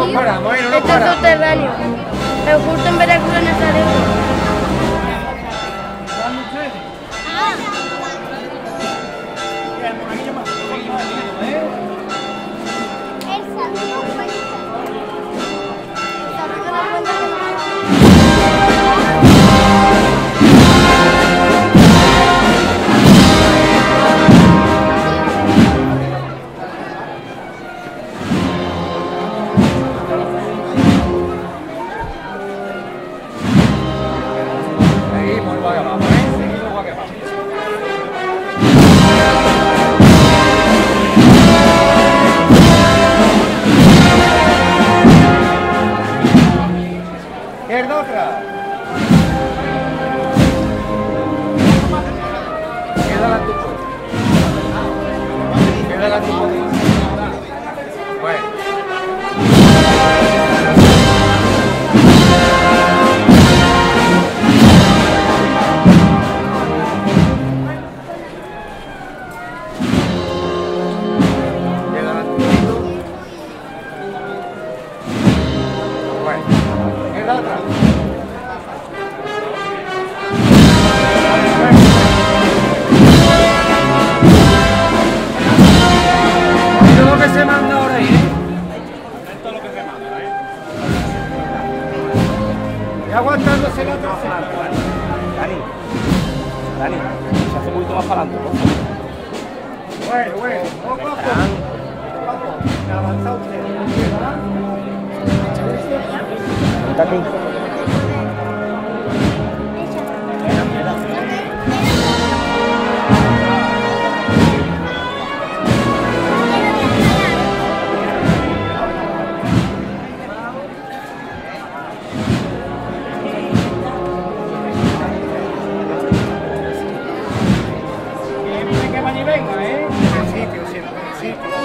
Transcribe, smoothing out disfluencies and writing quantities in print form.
tío. paramos, no nos Está paramos. subterráneo. Pero justo en Veracruz no sabemos. Seguimos, igual que vamos, seguimos igual que vamos. Izquierda otra. Izquierda la tuya. Izquierda la tuya. Bueno. Llega la tuya. Bueno. Izquierda otra. Oído lo que se manda ahora ahí, Esto es lo que se manda, Y aguantándose la trasera. Dani, se hace un poquito más para adelante, ¿no? Bueno, poco a poco. Avanza usted. Está aquí. Que van y venga, En el sitio, siempre, en el sitio.